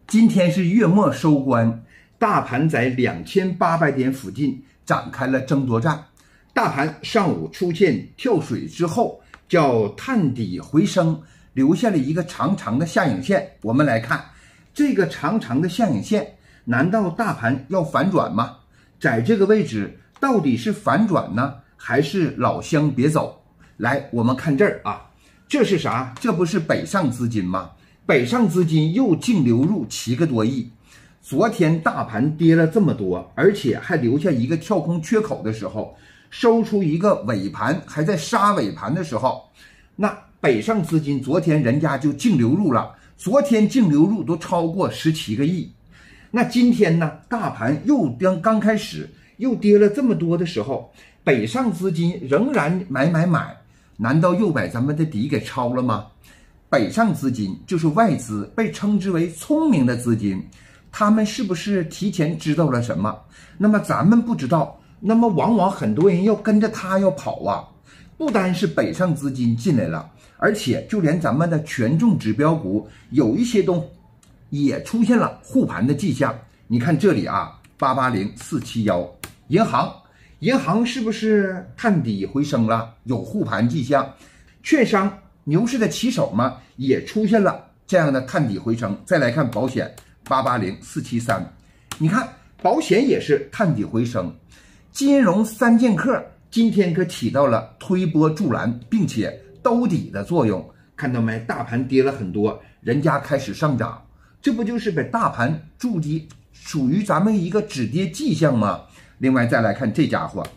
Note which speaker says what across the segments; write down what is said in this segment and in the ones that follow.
Speaker 1: 今天是月末收官，大盘在2800点附近展开了争夺战。大盘上午出现跳水之后，叫探底回升，留下了一个长长的下影线。我们来看这个长长的下影线，难道大盘要反转吗？在这个位置到底是反转呢，还是老乡别走？来，我们看这儿啊，这是啥？这不是北上资金吗？北上资金又净流入7个多亿。昨天大盘跌了这么多，而且还留下一个跳空缺口的时候，收出一个尾盘，还在杀尾盘的时候，那北上资金昨天人家就净流入了，昨天净流入都超过17个亿。那今天呢，大盘又刚开始又跌了这么多的时候，北上资金仍然买，难道又把咱们的底给抄了吗？北上资金就是外资，被称之为聪明的资金，他们是不是提前知道了什么？那么咱们不知道，那么往往很多人要跟着他要跑啊。不单是北上资金进来了，而且就连咱们的权重指标股有一些都也出现了护盘的迹象。你看这里啊，880471银行是不是探底回升了，有护盘迹象？券商牛市的旗手嘛，也出现了这样的探底回升。再来看保险880473，你看保险也是探底回升。金融三剑客今天可起到了推波助澜并且兜底的作用，看到没？大盘跌了很多，人家开始上涨，这不就是把大盘筑底，属于咱们一个止跌迹象吗？另外再来看这家伙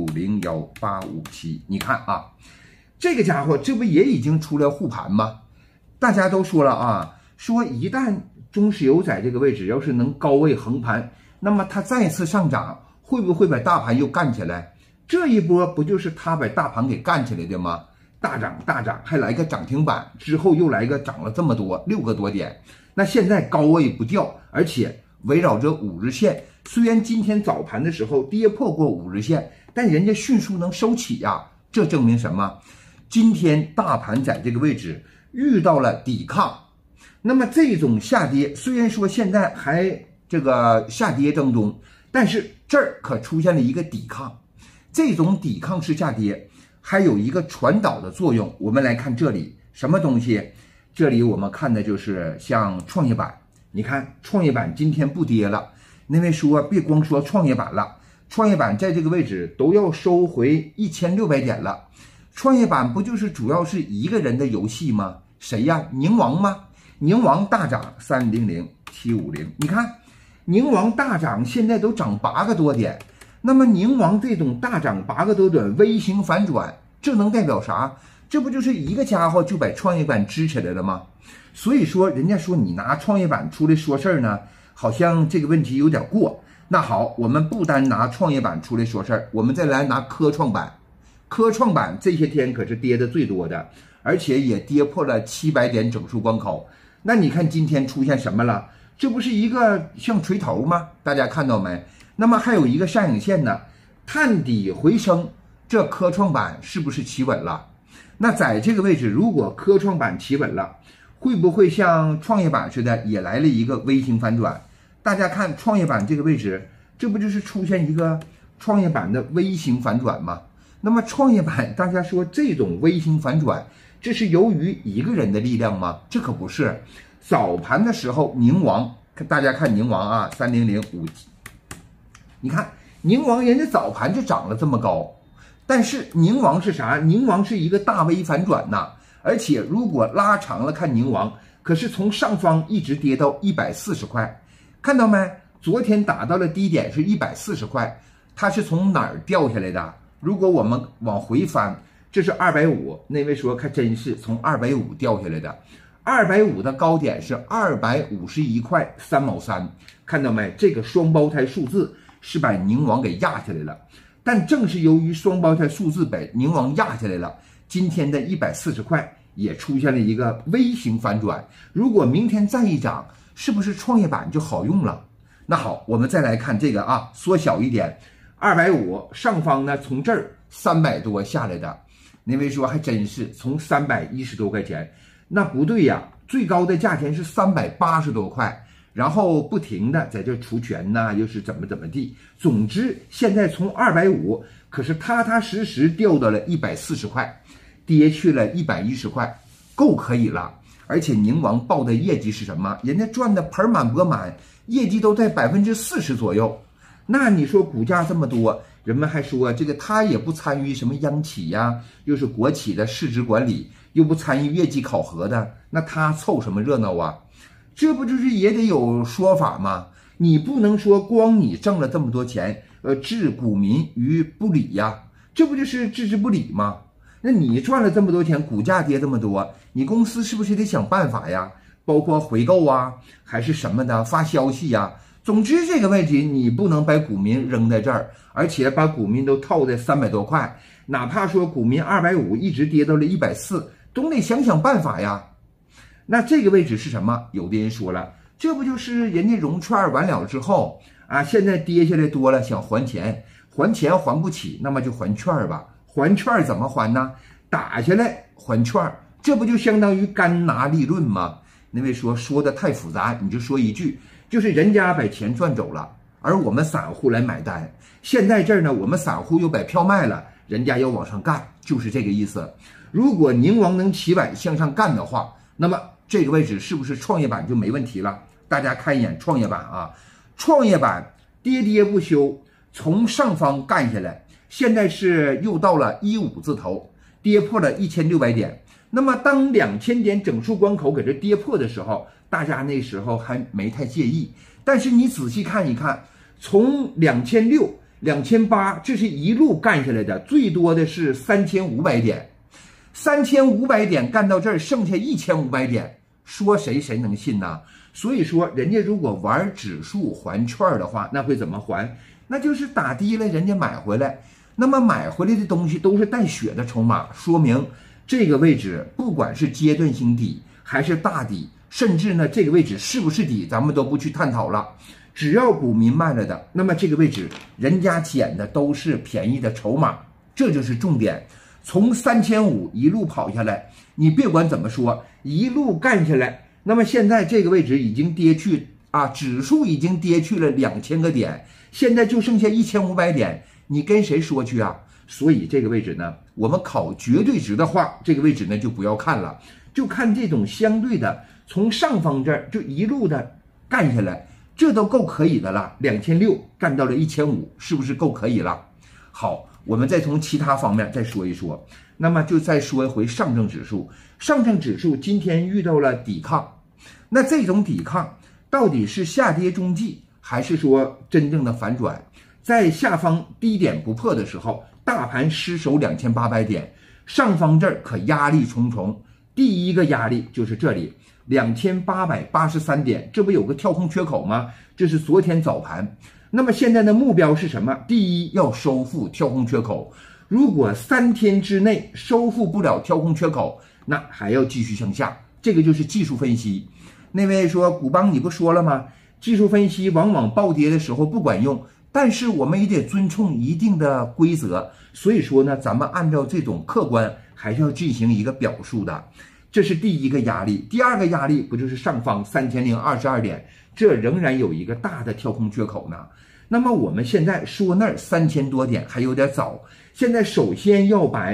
Speaker 1: 601857，你看啊，这个家伙这不也已经出了护盘吗？大家都说了啊，说一旦中石油在这个位置要是能高位横盘，那么它再次上涨，会不会把大盘又干起来？这一波不就是它把大盘给干起来的吗？大涨，还来个涨停板，之后又来个涨了这么多6个多点。那现在高位不掉，而且围绕着5日线，虽然今天早盘的时候跌破过5日线，但人家迅速能收起呀。这证明什么？今天大盘在这个位置遇到了抵抗。那么这种下跌虽然说现在还这个下跌当中，但是这儿可出现了一个抵抗。这种抵抗式下跌还有一个传导的作用。我们来看这里什么东西？这里我们看的就是像创业板。你看创业板今天不跌了，那位说别光说创业板了，创业板在这个位置都要收回1600点了。创业板不就是主要是一个人的游戏吗？谁呀？宁王吗？宁王大涨300750，你看宁王大涨，现在都涨8个多点。那么宁王这种大涨8个多点，微型反转，这能代表啥？这不就是一个家伙就把创业板支起来了吗？所以说人家说你拿创业板出来说事儿呢，好像这个问题有点过。那好，我们不单拿创业板出来说事儿，我们再来拿科创板。科创板这些天可是跌的最多的，而且也跌破了700点整数关口。那你看今天出现什么了？这不是一个像锤头吗？大家看到没？那么还有一个上影线呢，探底回升，这科创板是不是企稳了？那在这个位置，如果科创板企稳了，会不会像创业板似的也来了一个微型反转？大家看创业板这个位置，这不就是出现一个创业板的微型反转吗？那么创业板，大家说这种微型反转，这是由于一个人的力量吗？这可不是。早盘的时候，宁王，大家看宁王啊，3005，你看宁王人家早盘就涨了这么高，但是宁王是啥？宁王是一个大微反转呐，而且如果拉长了看宁王，可是从上方一直跌到140块，看到没？昨天打到了低点是140块，它是从哪儿掉下来的？如果我们往回翻，这是250，那位说可真是从250掉下来的。250的高点是251块3毛3，看到没？这个双胞胎数字是把宁王给压下来了。但正是由于双胞胎数字把宁王压下来了，今天的140块也出现了一个微型反转。如果明天再一涨，是不是创业板就好用了？那好，我们再来看这个啊，缩小一点，250上方呢，从这儿300多下来的，那位说还真是从310多块钱。那不对呀，最高的价钱是380多块， 然后不停的在这除权呐，又是怎么地。总之，现在从250，可是踏踏实实掉到了140块，跌去了110块，够可以了。而且宁王报的业绩是什么？人家赚的盆满钵满，业绩都在40%左右。那你说股价这么多，人们还说这个他也不参与什么央企呀，又是国企的市值管理，又不参与业绩考核的，那他凑什么热闹啊？这不就是也得有说法吗？你不能说光你挣了这么多钱，置股民于不理呀，这不就是置之不理吗？那你赚了这么多钱，股价跌这么多，你公司是不是得想办法呀？包括回购啊，还是什么的，发消息呀？总之这个问题你不能把股民扔在这儿，而且把股民都套在300多块，哪怕说股民250一直跌到了140，总得想办法呀。那这个位置是什么？有的人说了，这不就是人家融券完了之后啊，现在跌下来多了，想还钱还不起，那么就还券吧。还券怎么还呢？打下来还券，这不就相当于干拿利润吗？那位说的太复杂，你就说一句，就是人家把钱赚走了，而我们散户来买单。现在这儿呢，我们散户又把票卖了，人家要往上干，就是这个意思。如果宁王能起板向上干的话，那么这个位置是不是创业板就没问题了？大家看一眼创业板啊，创业板跌不休，从上方干下来，现在是又到了15字头，跌破了1600点。那么当2000点整数关口给这跌破的时候，大家那时候还没太介意。但是你仔细看一看，从2600、2800，这是一路干下来的，最多的是3500点，3500点干到这儿，剩下1500点，说谁能信呢？所以说，人家如果玩指数还券的话，那会怎么还？那就是打低了，人家买回来。那么买回来的东西都是带血的筹码，说明这个位置不管是阶段性底还是大底，甚至呢这个位置是不是底，咱们都不去探讨了。只要股民卖了的，那么这个位置人家捡的都是便宜的筹码，这就是重点。从3500一路跑下来，你别管怎么说，一路干下来，那么现在这个位置已经跌去啊，指数已经跌去了2000个点，现在就剩下1500点，你跟谁说去啊？所以这个位置呢，我们考绝对值的话，这个位置呢就不要看了，就看这种相对的，从上方这儿就一路的干下来，这都够可以的了。2600干到了1500，是不是够可以了？好，我们再从其他方面再说一说。那么就再说一回上证指数，上证指数今天遇到了抵抗，那这种抵抗到底是下跌中继，还是说真正的反转？在下方低点不破的时候，大盘失守2800点，上方这儿可压力重重。第一个压力就是这里2883点，这不有个跳空缺口吗？这是昨天早盘。那么现在的目标是什么？第一，要收复跳空缺口。如果3天之内收复不了跳空缺口，那还要继续向下。这个就是技术分析。那位说古邦你不说了吗？技术分析往往暴跌的时候不管用，但是我们也得尊重一定的规则。所以说呢，咱们按照这种客观还是要进行一个表述的。这是第一个压力。第二个压力不就是上方3022点，这仍然有一个大的跳空缺口呢。那么我们现在说那儿3000多点还有点早，现在首先要把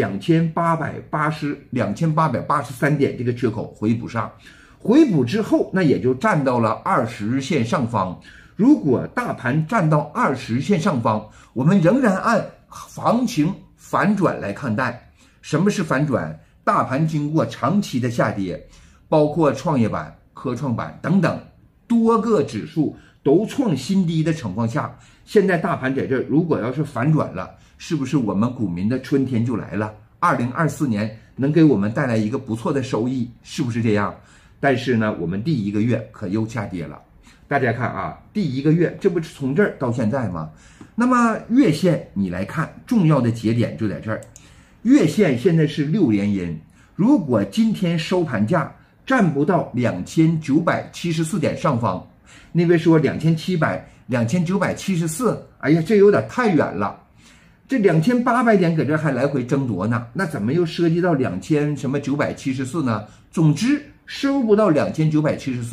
Speaker 1: 2883点这个缺口回补上，回补之后那也就站到了20日线上方。如果大盘站到20日线上方，我们仍然按行情反转来看待。什么是反转？大盘经过长期的下跌，包括创业板、科创板等等多个指数都创新低的情况下，现在大盘在这儿，如果要是反转了，是不是我们股民的春天就来了？2024年能给我们带来一个不错的收益，是不是这样？但是呢，我们第一个月可又下跌了。大家看啊，第一个月这不是从这儿到现在吗？那么月线你来看，重要的节点就在这儿。月线现在是6连阴，如果今天收盘价站不到2974点上方，那位说2700、2974，哎呀，这有点太远了。这2800点搁这还来回争夺呢，那怎么又涉及到974呢？总之收不到2974，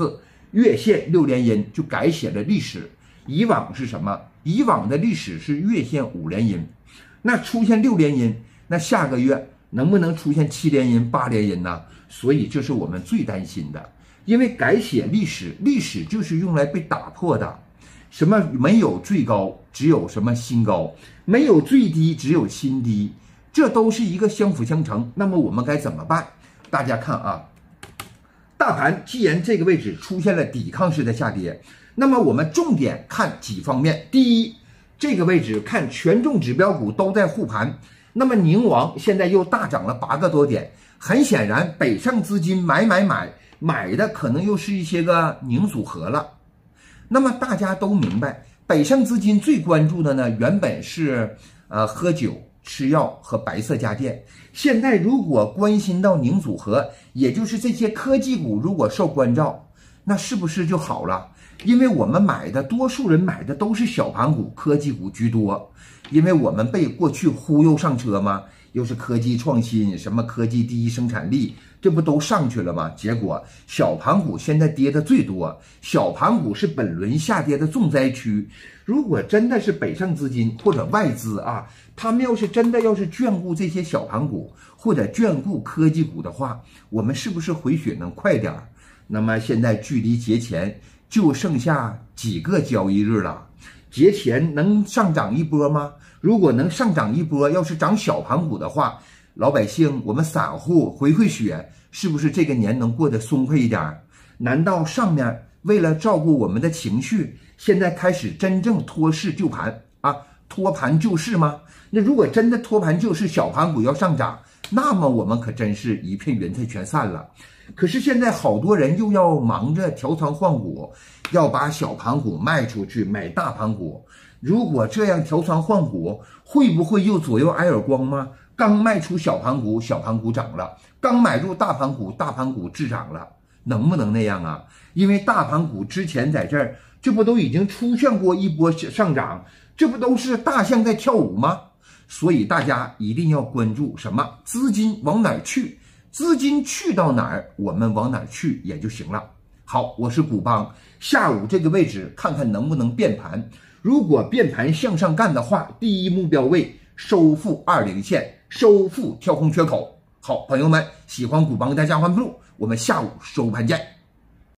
Speaker 1: 月线6连阴，就改写了历史。以往是什么？以往的历史是月线5连阴，那出现6连阴，那下个月能不能出现7连阴、8连阴呢？所以这是我们最担心的，因为改写历史，历史就是用来被打破的。什么没有最高，只有什么新高；没有最低，只有新低，这都是一个相辅相成。那么我们该怎么办？大家看啊，大盘既然这个位置出现了抵抗式的下跌，那么我们重点看几方面。第一，这个位置看权重指标股都在护盘，那么宁王现在又大涨了8个多点，很显然北上资金买的可能又是一些个宁组合了。那么大家都明白，北上资金最关注的呢，原本是喝酒、吃药和白色家电。现在如果关心到宁组合，也就是这些科技股，如果受关照，那是不是就好了？因为我们买的多数人买的都是小盘股、科技股居多，因为我们被过去忽悠上车嘛，又是科技创新，什么科技第一生产力，这不都上去了吗？结果小盘股现在跌的最多，小盘股是本轮下跌的重灾区。如果真的是北上资金或者外资啊，他们要是眷顾这些小盘股或者眷顾科技股的话，我们是不是回血能快点？那么现在距离节前就剩下几个交易日了，节前能上涨一波吗？如果能上涨一波，要是涨小盘股的话，老百姓我们散户回血，是不是这个年能过得松快一点？难道上面为了照顾我们的情绪，现在开始真正托市救盘啊，托盘救市吗？那如果真的托盘救市，小盘股要上涨，那么我们可真是一片云彩全散了。可是现在好多人又要忙着调仓换股，要把小盘股卖出去买大盘股。如果这样调仓换股，会不会又左右挨耳光吗？刚卖出小盘股，小盘股涨了；刚买入大盘股，大盘股滞涨了。能不能那样啊？因为大盘股之前在这儿，这不都已经出现过一波上涨，这不都是大象在跳舞吗？所以大家一定要关注什么？资金往哪儿去？资金去到哪儿，我们往哪儿去也就行了。好，我是古邦，下午这个位置看看能不能变盘。如果变盘向上干的话，第一目标位收复20线，收复跳空缺口。好，朋友们，喜欢古邦大家欢不？我们下午收盘见。